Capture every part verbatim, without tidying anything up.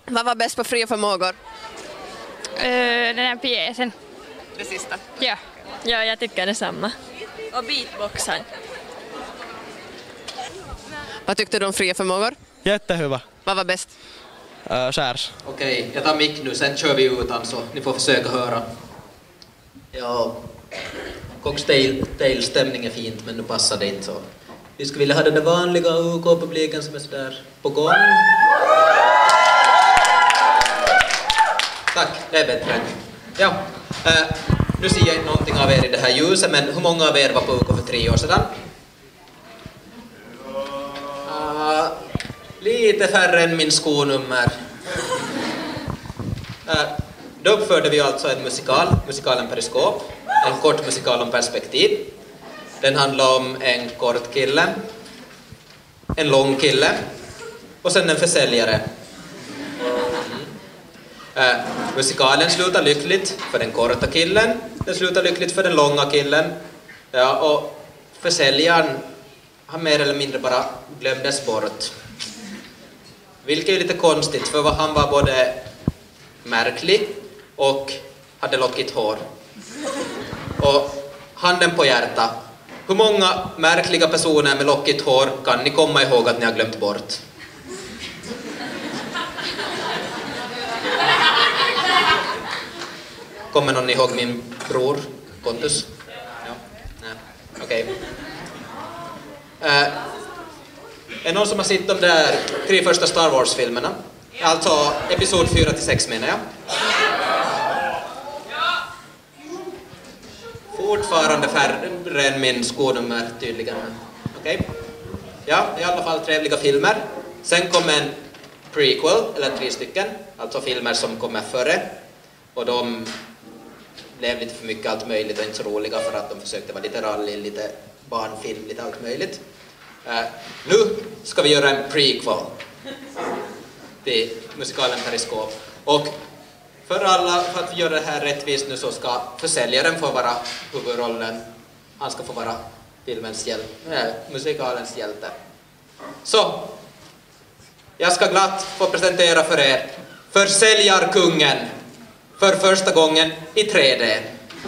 Vad var bäst på Fria förmågor? Uh, den här pjäsen. Det sista. Ja. Ja, jag tycker detsamma. Och beatboxen. Vad tyckte du om Fria förmågor? Jättehyvä. Vad var bäst? Äh, skärs. Okej, jag tar mick nu, sen kör vi utan så ni får försöka höra. Ja, cocktail-stämning är fint men nu passar det inte så. Vi skulle vilja ha den där vanliga U K-publiken som är sådär på gång. Tack, det är bättre. Ja, äh, nu ser jag inte någonting av er i det här ljuset, men hur många av er var på U K för tre år sedan? Uh, lite färre än min skonummer. Uh, då uppförde vi alltså en musikal, musikalen Periskop, en kort musikal om perspektiv. Den handlar om en kort kille, en lång kille och sen en försäljare. Uh, musikalen slutar lyckligt för den korta killen, den slutar lyckligt för den långa killen. Ja, och försäljaren har mer eller mindre bara glömdes bort. Vilket är lite konstigt, för han var både märklig och hade lockigt hår. Och handen på hjärta, hur många märkliga personer med lockigt hår kan ni komma ihåg att ni har glömt bort? Kommer någon ihåg min bror, Pontus? Ja, nej, okej. Okay. Uh, är någon som har sett de där tre första Star Wars-filmerna? Alltså episod fyra till sex menar jag. Fortfarande färre än min skonummer tydligen. Okej. Okay. Ja, i alla fall trevliga filmer. Sen kom en prequel, eller tre stycken. Alltså filmer som kommer före. Och de blev lite för mycket allt möjligt och inte så roliga för att de försökte vara lite rally, lite barnfilm, lite allt möjligt. Uh, nu ska vi göra en prequel till musikalen Periskop. Och för alla, för att vi gör det här rättvist nu, så ska försäljaren få vara huvudrollen. Han ska få vara filmens hjälte, äh, musikalens hjälte. Så, jag ska glatt få presentera för er Försäljarkungen för första gången i tre D.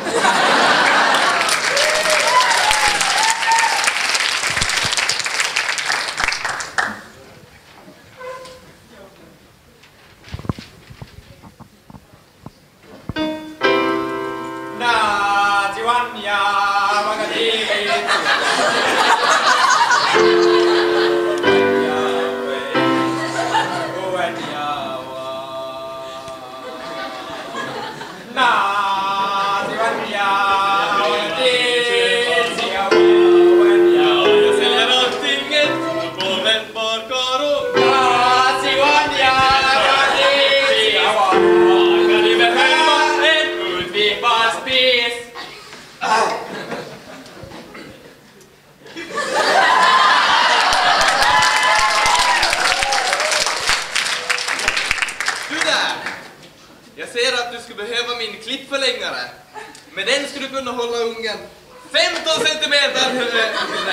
Med den skulle du kunna hålla ungen femton centimeter högre.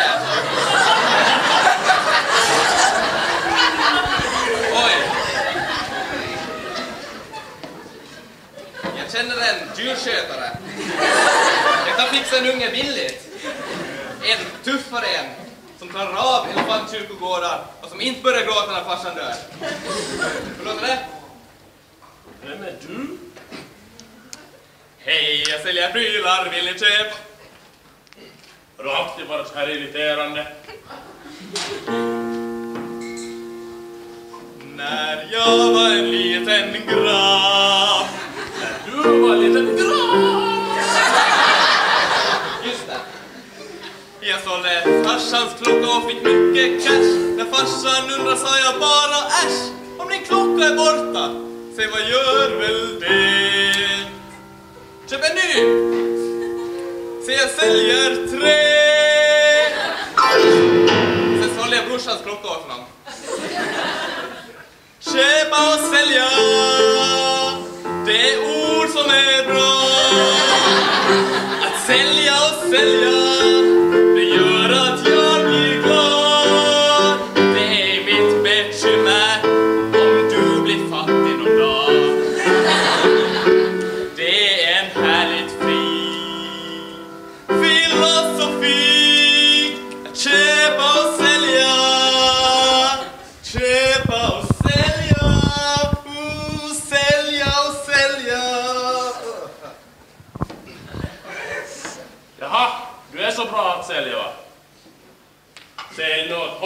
Oj. Jag känner en djurskötare. Jag kan fixa en unge billigt. En tuffare en som tar av elefantkyrkogårdar och som inte börjar gråta när farsan dör. Hur låter det? Vem är du? Hej, jag säljer prylar, vill ni köpa? Har du alltid varit så här irriterande? När jag var en liten grabb. När du var en liten grabb. Just det. Jag sålde farsans klocka och fick mycket cash. När farsan undrar sa jag bara äsch. Om din klocka är borta, säg vad gör väl det? Köp en ny! Så jag säljer tre! Sen sålde jag brorsans klocka åt honom. Köpa och sälja, det är ord som är bra. Att sälja och sälja, det gör att jag blir glad. Det är mitt bekymmer om du blir fattig.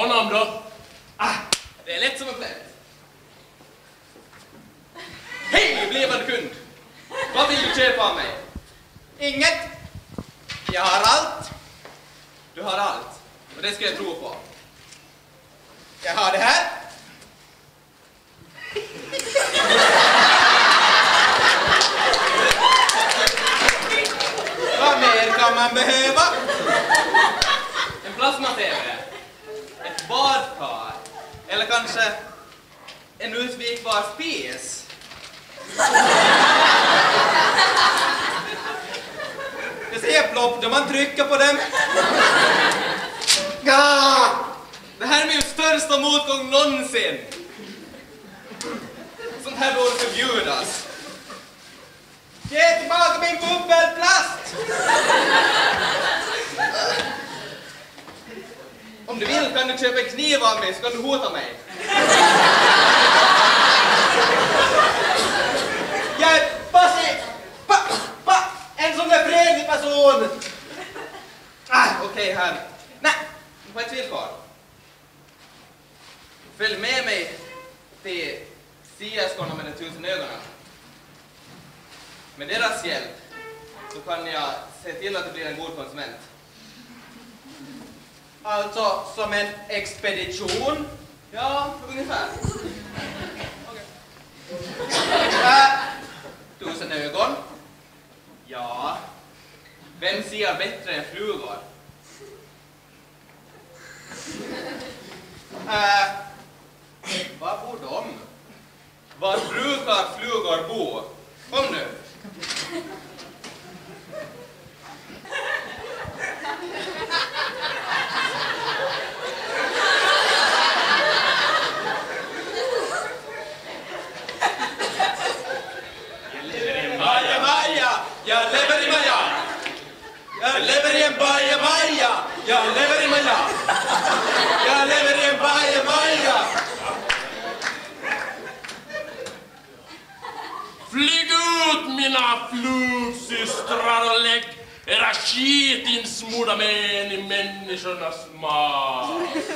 honom då? Ah, det är lätt som en plätt. Hej, blivande kund! Vad vill du köpa av mig? Inget. Jag har allt. Du har allt, och det ska jag tro på. Jag har det här. Vad mer kan man behöva? En plasma-tv, ett badkar, eller kanske en utvikbar spis. Det ser plopp då man trycker på dem. Det här är min största motgång någonsin. Sånt här borde förbjudas. Ge tillbaka min bubbelplast! Om du vill kan du köpa en kniv av mig så kan du hota mig. Jag är Pasi! Pa, pa, en sån där fredlig person! Ah, okej okay, här. Nej, på ett villkor. Följ med mig till siaskorna med de tusen ögonen. Med deras hjälp så kan jag se till att det blir en god konsument. Alltså som en expedition. Ja, ungefär. Okay. Äh, tusen ögon. Ja. Vem ser bättre än flugor? Äh, var bor de? Var brukar flugor bo? Kom nu. Maja, Maja, jag lever i Maja. Jag lever i en Baja, Maja. Jag lever i Maja. Jag lever i en Baja, Maja. Flyg ut mina flugsystrar och lägg era skitinsmorda män i människornas mat.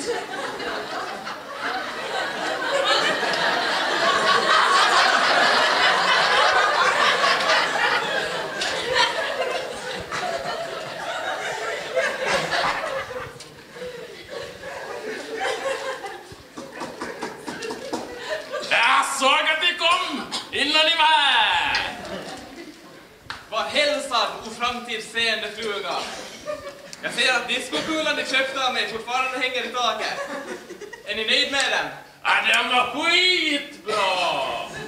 Jag såg att ni kom innan ni var här. Var hälsad, o framtidsseende fluga. Jag ser att diskokulan ni köpte av mig fortfarande hänger i taket. Är ni nöjd med den? Ja, den var skitbra.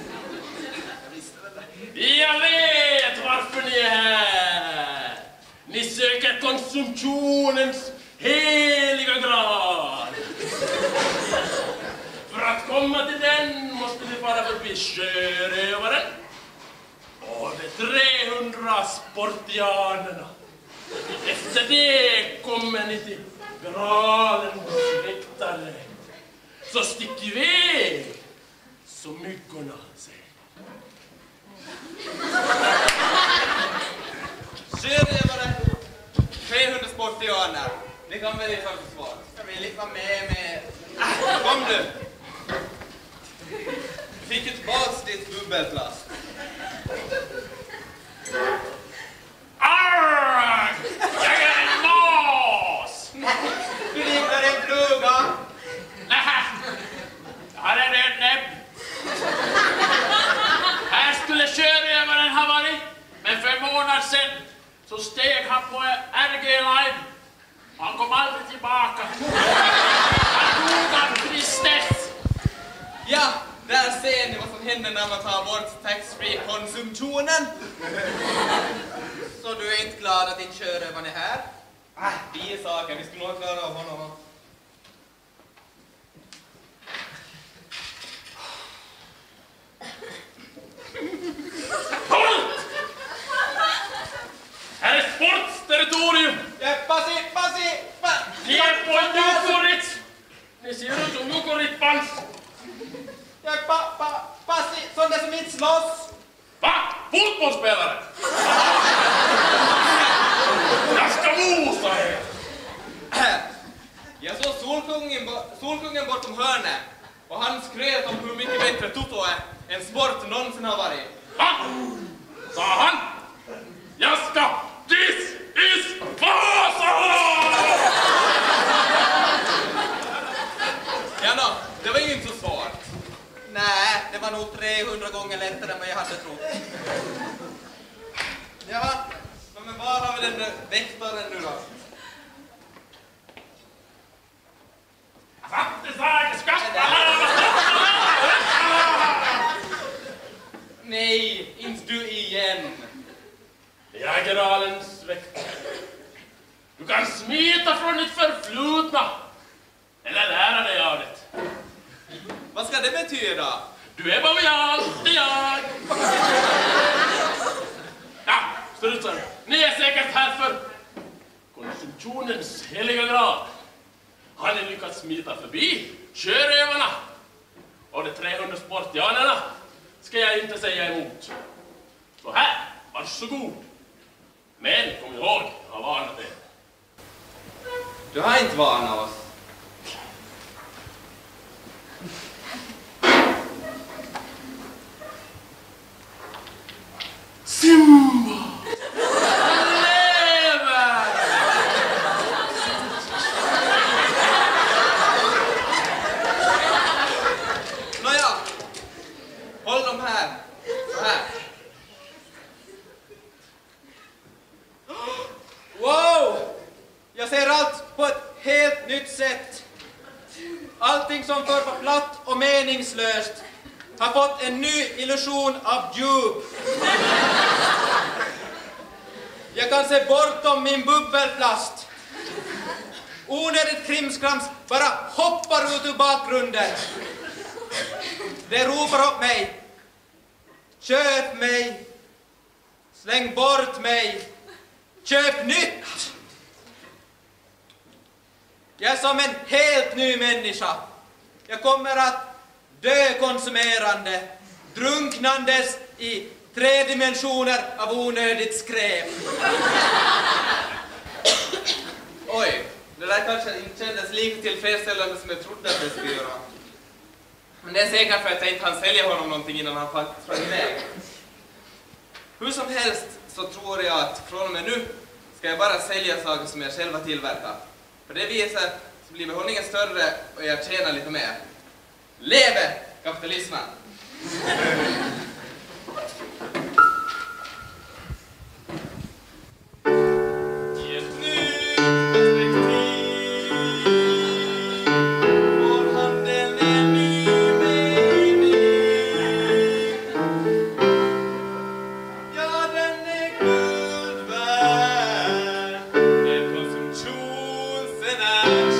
Jag vet varför ni är här. Ni söker konsumtionens heliga grad. För att komma till den måste ni fara förbi sjörövaren och de trehundra sportianerna. Efter det kommer ni till Gralens väktare. Så stick iväg så myggorna säger. Sjörövare, trehundra sportianer. Det kan väl inte vara för svårt. Jag vill inte vara med med... Ah, kom du! Fick du tillbaks ditt bubbelplast? Arr! Jag är en mas! Du liknar en fluga. Nähä! Jag har en röd näbb. Här skulle sjörövaren ha varit, men för en månad sedan så steg han på R G-line. Han kom aldrig tillbaka. Han dog av tristess. Ja, där ser ni vad som händer när man tar bort tax-free-konsumtionen. Så du är inte glad att din sjörövaren är här? Ah, det är saker. Vi ska nog klara av honom. Halt! Här är sportsterritorium. Ja, Pasi, Pasi, pa, Ni är på Jukurit. Ni ser ut som Jukurit-pans. ja, pa, pa, Pasi, sån där som inte slåss. Va? Fotbollsspelare? Jag ska mosa er. Jag så Solkungen, Solkungen bortom hörnet. Och han skröt om hur mycket bättre Toto är än sport någonsin har varit. Va? Sa han? Jag ska... This is Vasa! Ja, no, det var ju inte så svårt. Nej, det var nog trehundra gånger lättare än vad jag hade trott. Ja, men var har vi den där väktaren nu då? Fattig sak, skappa! Nej, inte du igen. Jag är generalens väktare. Du kan smita från ditt förflutna. Eller lära dig av det. Vad ska det betyda? Du är bojal, det är jag. Ja, strutsar. Ni är säkert här för konsumtionens heliga grad. Har ni lyckats smita förbi körövarna och de trehundra sportianerna ska jag inte säga emot. Så här, varsågod. Men kom ihåg, jag har varnat er. Du har inte varnat oss. Simba! Lever! Nåja, håll dem här. Så här. Wow! Jag ser allt på ett helt nytt sätt. Allting som förr var platt och meningslöst har fått en ny illusion av djup. Jag kan se bortom min bubbelplast. Onödigt krimskrams bara hoppar ut ur bakgrunden. Det ropar upp mig. Köp mig. Släng bort mig. Köp nytt. Jag är som en helt ny människa. Jag kommer att dö konsumerande, drunknandes i tre dimensioner av onödigt skräp. Oj, det där kanske inte kändes lika tillfredsställande som jag trodde att det skulle göra. Men det är säkert för att jag inte hann sälja honom någonting innan han faktiskt sprang iväg. Hur som helst så tror jag att från och med nu ska jag bara sälja saker som jag själva tillverkar. På det viset så blir behållningen större och jag tjänar lite mer. Leve kapitalismen! I ett nytt perspektiv får handeln en ny mening. Ja, den är guld värd, en konsumtionsenergi.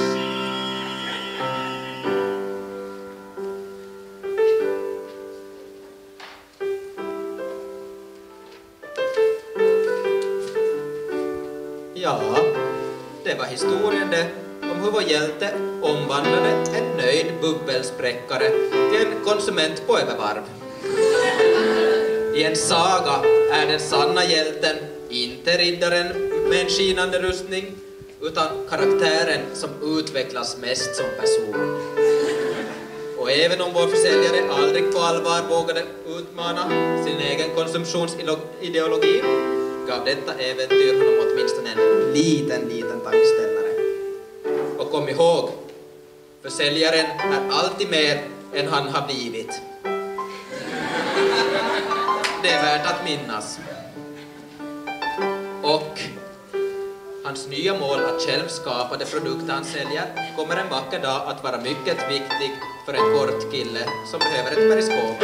Ja, det var historien det om hur vår hjälte omvandlade en nöjd bubbelspräckare till en konsument på övervarv. I en saga är den sanna hjälten inte riddaren med en skinande rustning utan karaktären som utvecklas mest som person. Och även om vår försäljare aldrig på allvar vågade utmana sin egen konsumtionsideologi gav detta äventyr honom åtminstone en liten, liten tankeställare. Och kom ihåg, försäljaren är alltid mer än han har blivit. Det är värt att minnas. Och hans nya mål att själv skapa de produkter han säljer kommer en vacker dag att vara mycket viktig för en kort kille som behöver ett periskop.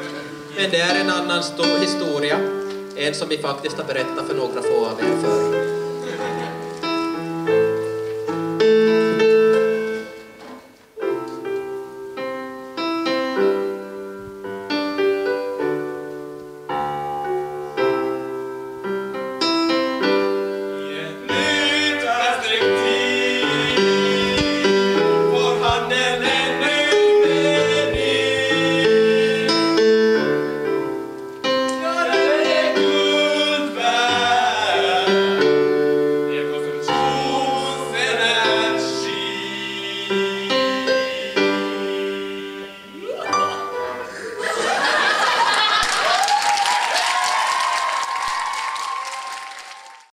Men det är en annan stor historia. En som vi faktiskt har berättat för några få av er förr.